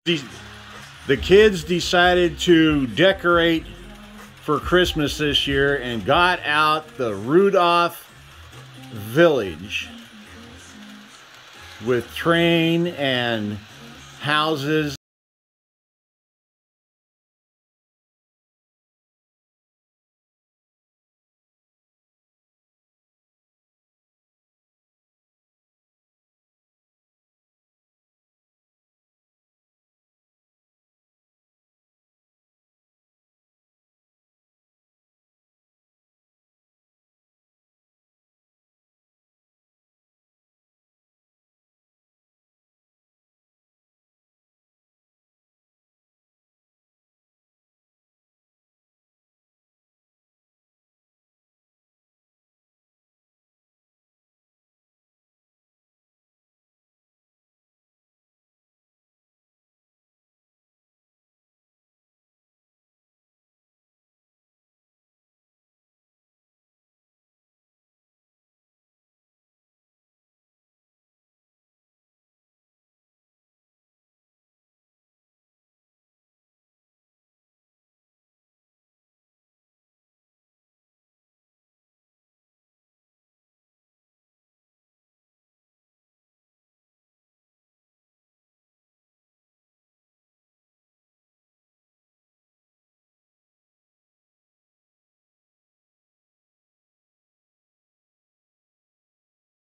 The kids decided to decorate for Christmas this year and got out the Rudolph Village with train and houses.